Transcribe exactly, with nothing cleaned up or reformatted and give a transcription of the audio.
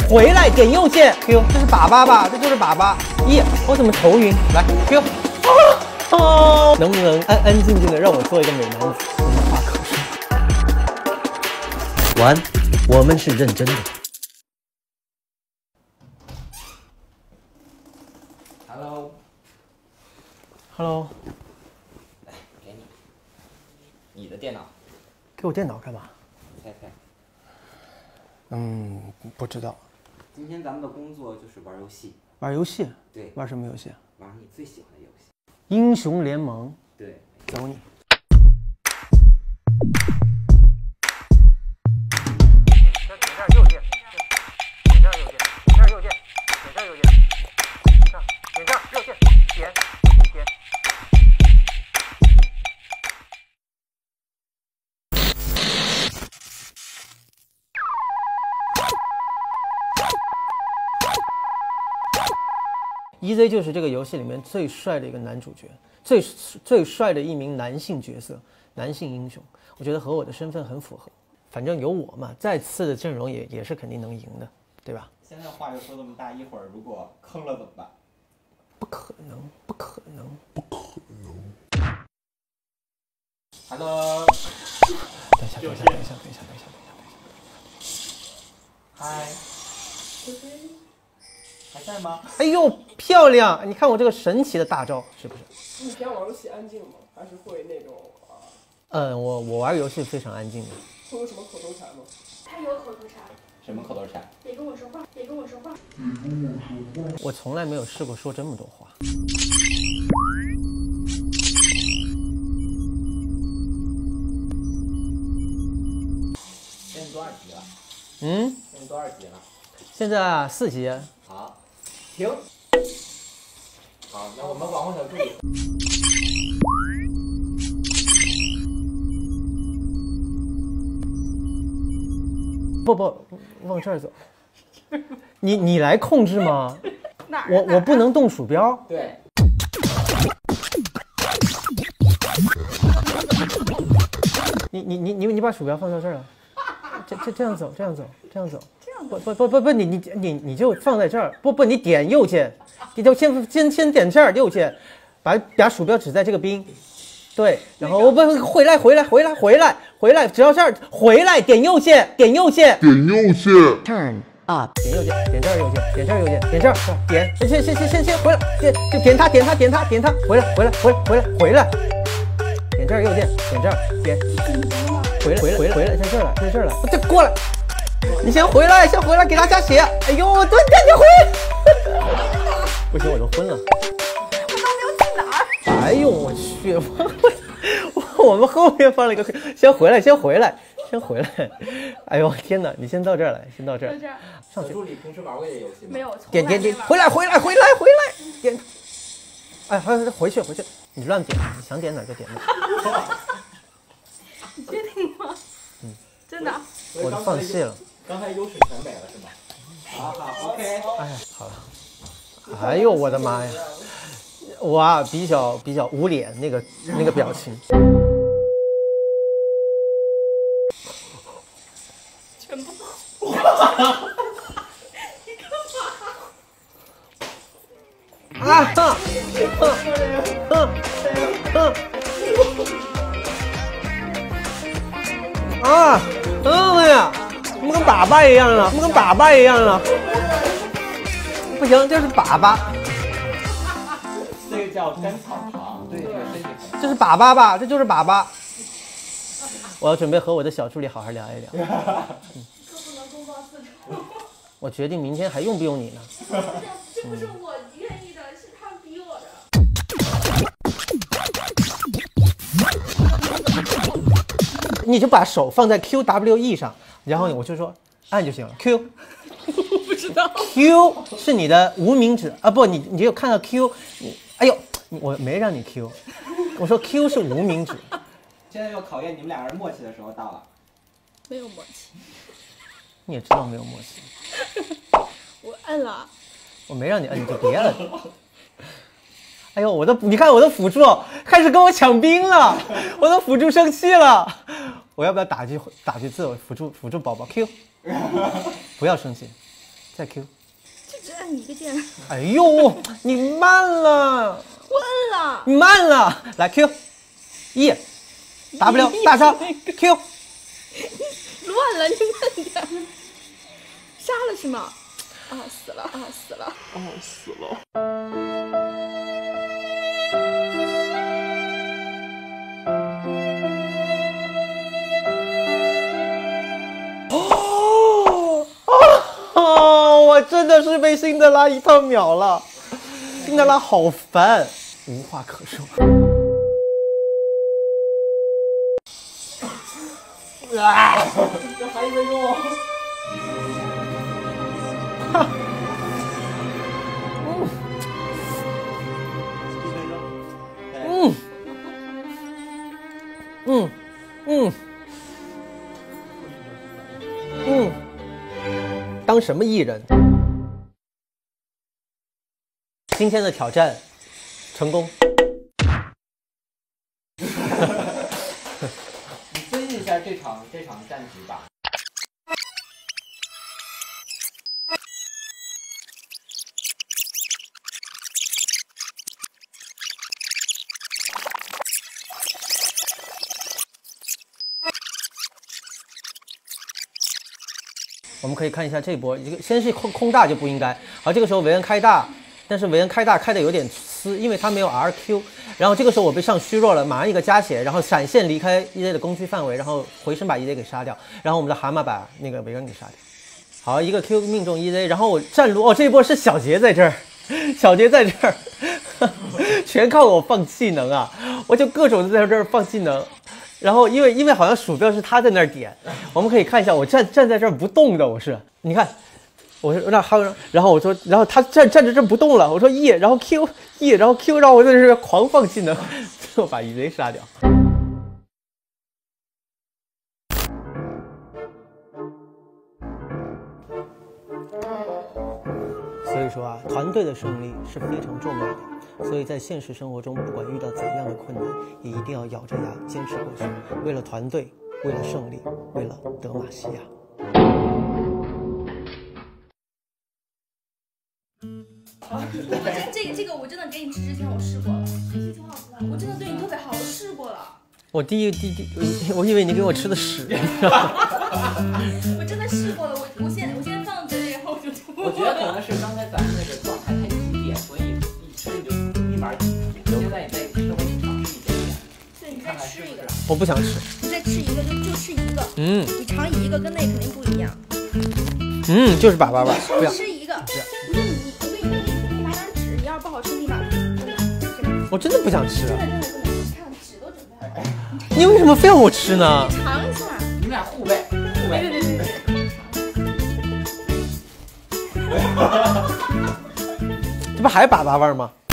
回来点右键 Q， 这是粑粑吧？这就是粑粑。咦，我怎么头晕？来 Q， 哦，能不能安安静静的让我做一个美男子？无话可说。完，我们是认真的。 Hello。 Hello。 来，给你。你的电脑。 给我电脑干嘛？ 猜猜。 嗯，不知道。 今天咱们的工作就是玩游戏。 玩游戏？ 对。 玩什么游戏？ 玩你最喜欢的游戏。 英雄联盟。 对。 走你。点这儿右键，点这儿右键，点这儿右键，点这儿右键，点这儿右键，点点。E Z 就是这个游戏里面最帅的一个男主角，最最帅的一名男性角色，男性英雄。我觉得和我的身份很符合。反正有我嘛，再次的阵容也也是肯定能赢的，对吧？ 现在话又说这么大，一会儿如果坑了怎么办？ 不可能，不可能，不可能。 Hello。 等一下，等一下，等一下，等一下，等一下，等一下。 嗨。还在吗？ 哎呦，漂亮！你看我这个神奇的大招，是不是？ 你平常玩游戏安静吗？还是会那种啊？ 嗯，我我玩游戏非常安静的。 会有什么口头禅吗？ 他有口头禅。 什么口头禅？ 别跟我说话，别跟我说话。 我从来没有试过说这么多话。 现在多少级了？ 嗯？ 现在多少级了？ 现在四级。 好，停。好，那我们往后小助理。 不不，往这儿走。你你来控制吗？ 哪儿？ 我我不能动鼠标。 对。 你你你你你把鼠标放到这儿了，这这这样走，这样走，这样走。不不不不不，你你你你就放在这儿。不不，你点右键，你就先先先点这儿右键，把把鼠标指在这个兵。对，然后我不回来回来回来回来回来，只要这儿回来，点右键，点右键， 点右键 ，turn up， 点右键，点这儿右键，点这儿右键，点这儿，点，先先先先先回来，点就点它点它点它点它，回来回来回来回来回来，点这儿右键，点这儿，点，回来回来回来回来，在这儿了，在这儿了，再过来，你先回来，先回来，给他加血，哎呦，对对对，回，不行，我都昏了。哎呦我去！我我们后面放了一个，先回来，先回来，先回来！哎呦天哪！你先到这儿来，先到这儿。 上去。助理平时玩过这游戏吗？ 没有。 点点点，回来回来回来回来！点。哎，还回去回去，你乱点，你想点哪就点哪。 你确定吗？ 嗯。 真的。 我都放弃了。 刚才优势全没了是吗？好好 ，OK。 哎，好了。哎呦我的妈呀！我啊比较比较捂脸那个那个表情， 全部。你干嘛？ 啊哼哼哼哼啊！嗯呀，怎么跟粑粑一样了？怎么跟粑粑一样了？不行，这是粑粑。 这个叫甘草糖，对对身体很。 这是粑粑吧？这就是粑粑。我要准备和我的小助理好好聊一聊。嗯、 可不能公报私仇。 我决定明天还用不用你呢？ 这不是我愿意的，是他们逼我的。 你就把手放在 Q W E 上，然后我就说按就行了。Q。 我不知道。 Q 是你的无名指啊，不，你你就看到 Q， 你哎呦，我没让你 Q， 我说 Q 是无名指。 现在要考验你们俩人默契的时候到了。 没有默契。 你也知道没有默契。 我摁了。 我没让你摁，你就别摁。哎呦，我的你看我的辅助开始跟我抢兵了，我的辅助生气了。我要不要打句打句字？我辅助辅助宝宝 Q， 不要生气。 再 Q。 就只按一个键。 哎呦，你慢了， 我摁了。 你慢了，来 Q， E W 大招 Q。 乱了，你慢点。杀了是吗？啊，死了啊，死了。 哦，死了。 哦，我真的是被辛德拉一套秒了，辛德拉好烦，无话可说。 啊！这还一分钟。 哈。嗯。嗯。嗯。嗯。当什么艺人？今天的挑战成功。 你分析一下这场这场战局吧。 我们可以看一下这波，一个先是空空大就不应该。好，这个时候维恩开大，但是维恩开大开的有点呲，因为他没有 R Q。然后这个时候我被上虚弱了，马上一个加血，然后闪现离开 E Z 的攻击范围，然后回身把 E Z 给杀掉，然后我们的蛤蟆把那个维恩给杀掉。好，一个 Q 命中 E Z， 然后我站路哦，这一波是小杰在这儿，小杰在这儿，全靠我放技能啊，我就各种在这儿放技能。然后因为因为好像鼠标是他在那儿点，我们可以看一下，我站站在这儿不动的，我是你看，我说那还有，然后我说，然后他站站着这不动了，我说 E， 然后 Q E， 然后 Q， 然后我在这狂放技能，最后把 E Z 杀掉。所以说啊，团队的胜利是非常重要的。所以在现实生活中，不管遇到怎样的困难，也一定要咬着牙坚持过去。为了团队，为了胜利，为了德玛西亚。 我这这个这个我真的给你吃之前我试过了，我真的对你特别好，我试过了。 我第一第第，我以为你给我吃的屎。 我真的试过了，我我现在我现在放嘴里，然后我就吐。 我觉得可能是刚才咱们那个状态太激烈，所以一吃你就立马停。现在你再稍微尝试一点点。 对，你再吃一个。 我不想吃。 你再吃一个就就吃一个。 嗯。 你尝一个跟那肯定不一样。 嗯，就是粑粑吧。不要。 吃一个。不要。你你我给你给你给你拿张纸，你要是不好吃立马真的真的。 我真的不想吃。 真的真的真的，你看纸都准备好了。 你为什么非要我吃呢？ 尝一下。 你们俩互喂，互喂。 对对对对。 这不还是粑粑味吗？